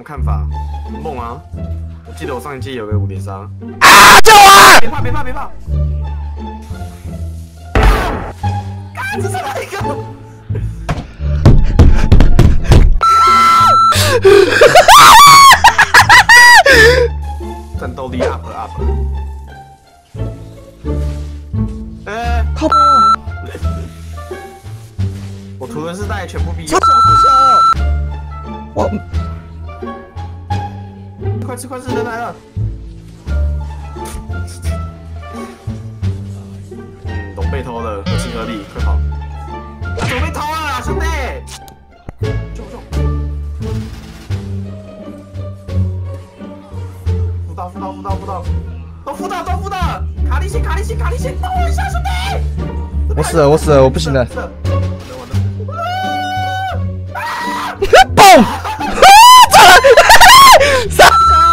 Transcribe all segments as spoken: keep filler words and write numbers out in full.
看法？梦啊！我记得我上一季有个五连杀。 啊！救我！ 别怕别怕别怕！干，这是哪一个？战斗力 up up。哎， 靠背哦！ 我图人是带全部逼。 超小超小！我快吃快吃，人来了！嗯，龙被偷了，合情合理，快跑！啊，怎么被偷了，兄弟？救救！辅导辅导辅导辅导，都辅导都辅导！卡利线卡利线卡利线，帮我一下，兄弟！ 我死了我死了，我不行了！ 蹦！ 杀！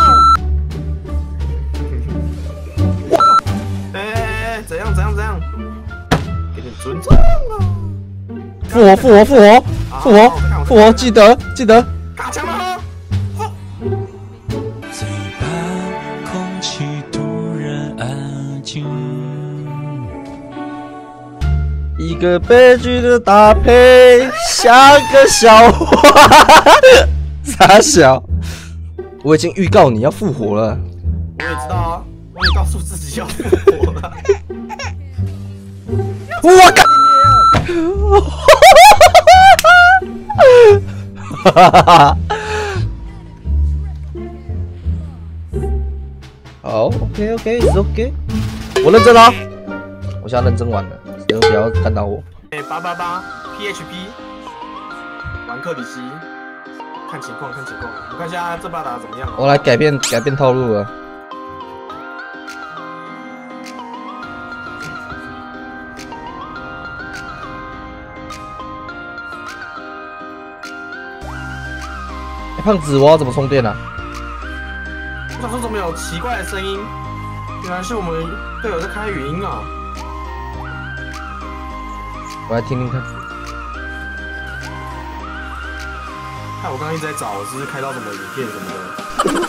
哎，怎样怎样怎样？给点尊重啊！ 复活复活复活复活复活！记得记得！ 卡墙了哈！ 最怕空气突然安静。 一个悲剧的搭配，像个笑话。傻小，我已经预告你要复活了。 我也知道啊，我也告诉自己要复活了。 我靠！好 ，OK OK，is OK。我认真了，我现在认真玩了，谁都不要看到我。 哎，八八八 P H P， 玩克里希，看情况看情况，我看一下这把打怎么样。 我来改变改变套路了。欸、胖子，我要怎么充电啊？ 我想说怎么有奇怪的声音？原来是我们队友在开语音啊！ 我来听听看。 看我刚刚一直在找，是不是开到什么影片什么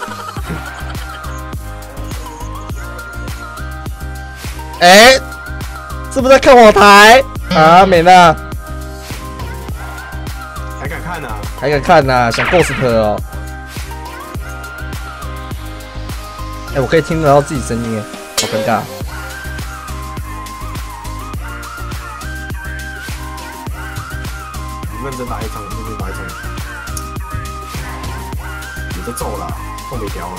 的？ 哎、欸，是不是在看我台啊，美娜？ 还敢看啊？ 还敢看呐、啊？想 ghost 哦？哎、欸，我可以听得到自己声音哎，好尴尬。 你认真打一场，认真打一场。你都走了，后没掉了。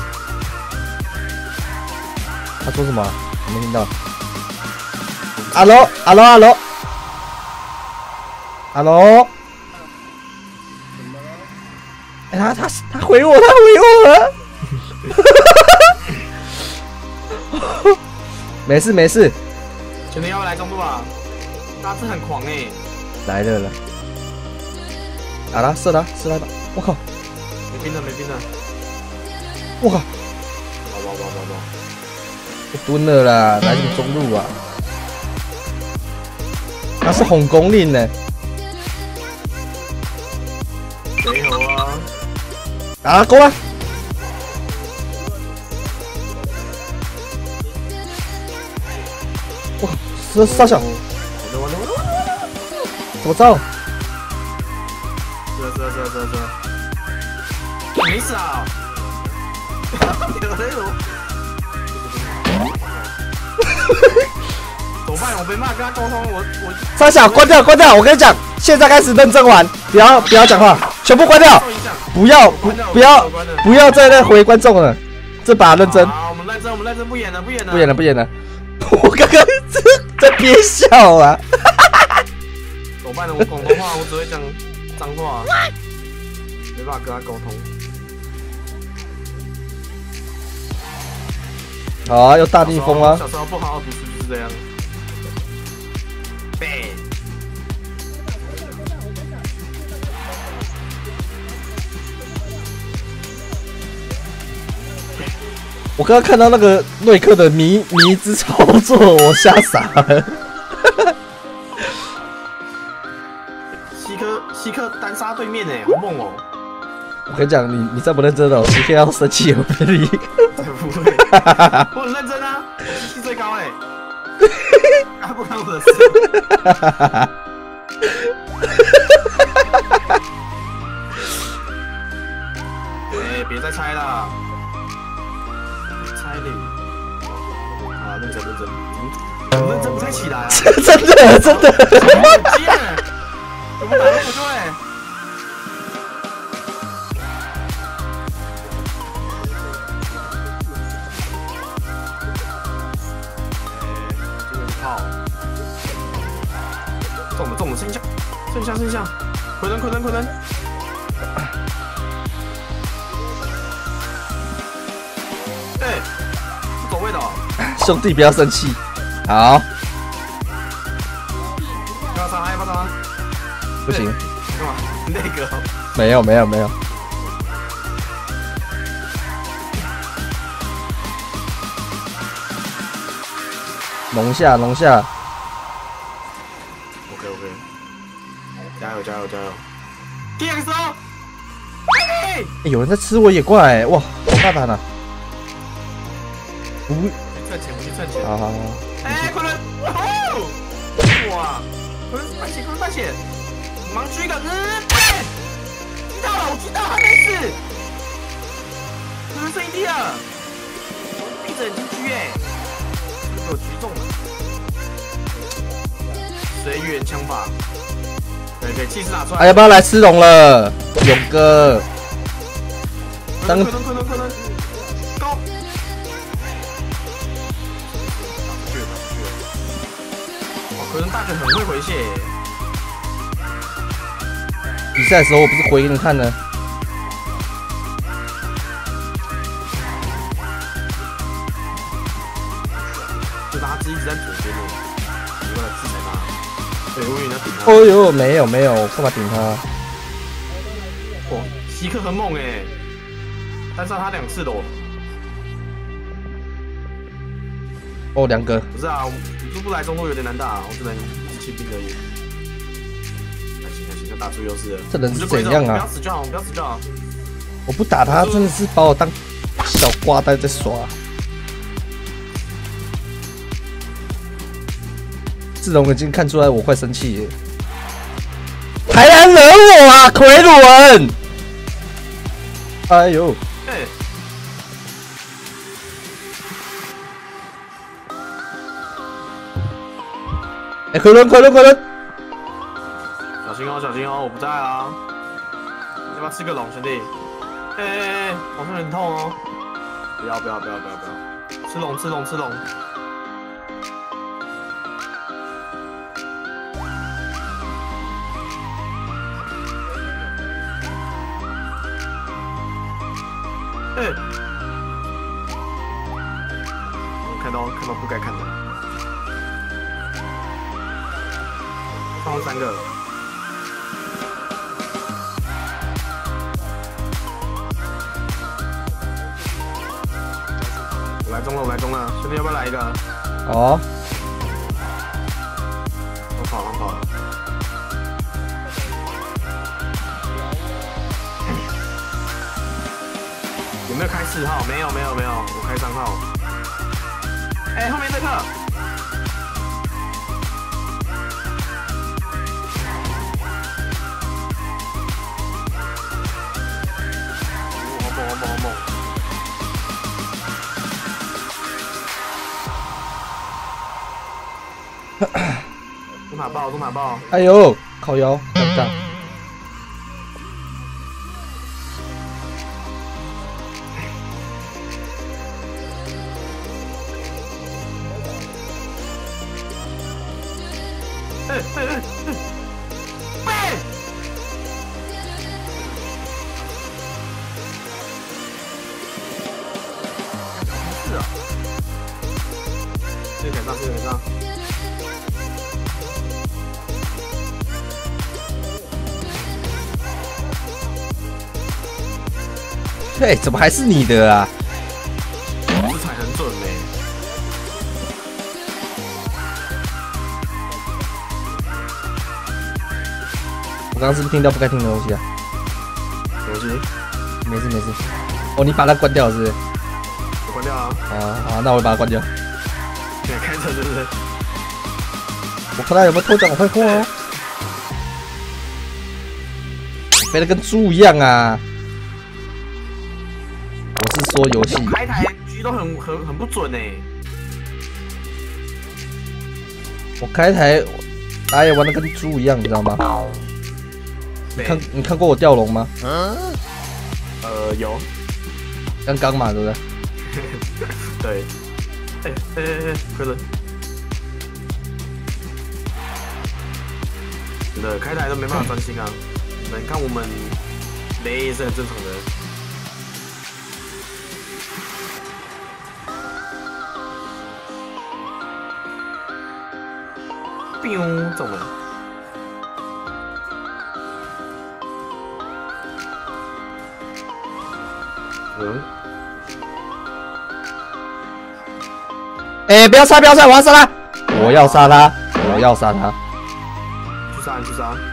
他说什么？我没听到。Hello Hello Hello Hello。哎、欸，他他他回我，他回我了。没事没事。 兄弟要不要来中路啊？大致很狂哎、欸。 来了了。打他射他射他吧！我靠！ 没兵了没兵了！ 我靠！ 哇哇哇哇哇！ 我蹲了啦，来什么中路啊？他是红公令呢。 没有啊！ 啊，过来！哇，这傻小！ 完了完了完了！ 怎么造？ 是啊是啊是啊是啊是啊！没死啊！有那种。怎么办？我没办法跟他沟通，我我。 傻小，关掉关掉！我跟你讲，现在开始认真玩，不要不要讲话，全部关掉！不要不不要不要再那回观众了，这把认真。 好，我们认真，我们认真，不演了不演了。 不演了不演了！我刚刚在憋笑啊！ 怎么办呢？我广东话我只会讲脏话，没办法跟他沟通。 好啊，又大逆风啊！ 小时候不好好读书就是这样。背。 我刚刚看到那个瑞克的迷迷之操作，我吓傻了。 西科西科单杀对面哎，好猛哦！ 我跟你讲，你你再不认真哦，十天要生气我跟你。 不会，我很认真啊，我士气最高哎、欸，啊不关我的事。哎，别再猜了，猜嘞。啊，认真认真，嗯，认真不太起来啊。 真的真的。 很贱，怎么打都不对。中了中了，剩下剩下剩下，快人快人快人！哎，不走位的、哦， 兄弟不要生气，好。 不要杀他，不要杀他， 不行。 干嘛？那个、哦？ 没有没有没有。龙下龙下。 OK OK， 加油加油加油！第二个时候，哎、 欸，有人在吃我野怪、欸，哇，好大胆啊！不， 去赚钱，我去赚钱。 好好好。 哎，快点！哇，快点快血，快点快血！盲狙一个，嗯，对，知道了，我知道他没事。这是剩一滴了，闭着眼睛狙哎，给我狙中了。随缘枪法，对对，气势拿出来。 哎，要不要来吃龙了，勇哥？ 可能可能可能可能高。去了去了。哇，可能大姐很会回血。 比赛的时候我不是回给你看呢。 就他自己一直在左边呢，你过来制裁他。对，我以为你要顶他。 哦呦，没有没有，干嘛顶他？ 哦，稀克很猛哎，单杀他两次的哦。 哦，两个。 不是啊，你就不来中路有点难打，我只能清兵而已。还行还行，就打出优势了。 这人是怎样啊？ 不要死就好，不要死就好。 我不打他，真的是把我当小瓜呆在耍。志龙已经看出来我快生气了，还来惹我啊，奎鲁文！哎呦！ 哎、欸， 哎，奎伦，奎伦，奎伦！ 小心哦，小心哦，我不在啊！要不要吃个龙，兄弟？哎哎哎，好像很痛哦！不要不要不要不要不要！吃龙吃龙吃龙！哎、欸，我看到看到不该看的，放三个。我来中了，我来中了，兄弟要不要来一个？ 好。 我跑了，我跑了。有没有开四号？没有，没有，没有，我开三号。哎、欸，后面这个。哦，好猛，好猛，好猛！中塔爆，中塔爆！ 哎呦，靠腰，尴尬。 哎哎哎哎！是啊，这个赶上，这个赶上。 嘿，怎么还是你的啊？ 这才很准呢、欸。 我刚刚是不是听到不该听的东西啊？ 什么东西？ 没事没事。哦，你把它关掉了是不是？ 我关掉啊。 哦好，那我把它关掉。 对，开车是不是？ 我看他有没有偷讲我坏话哦。飞得跟猪一样啊！我是说游戏。 开台狙都很很很不准哎。 我开台打野玩的跟猪一样，你知道吗？你看你看过我吊龙吗？ 呃，有。 刚刚嘛，对不对？ 对。哎哎哎哎，快乐。真的开台都没办法专心啊！你看我们雷也是很正常的。biu 中了。嗯。 哎、欸，不要杀，不要杀，我要杀他！我要杀他！我要杀他！ 去杀，去杀！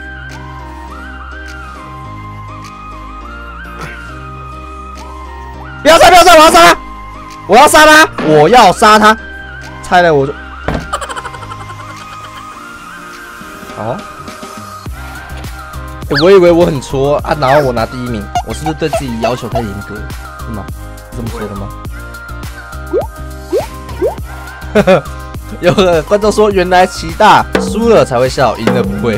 不要杀，不要杀，我要杀他！我要杀他！我要杀他！拆了我就。哦，欸、我以为我很挫啊，然后我拿第一名，我是不是对自己要求太严格？是吗？是这么说的吗？呵呵，有个观众说，原来齐大输了才会笑，赢了不会。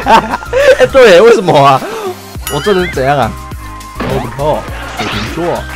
哎、欸，对，为什么啊？我这人怎样啊？我不错，水瓶座。